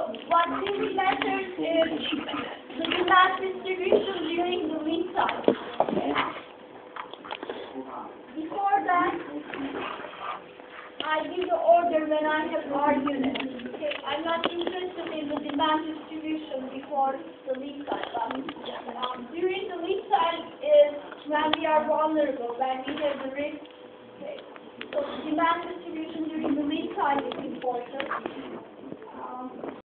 what really matters is the demand distribution during the lead time. Okay. Before that, I give the order when I have R units. Okay. I'm not interested in the demand distribution before the lead time. But, during the lead time is when we are vulnerable, when we have the risk. Okay. So the demand distribution during the lead time is important.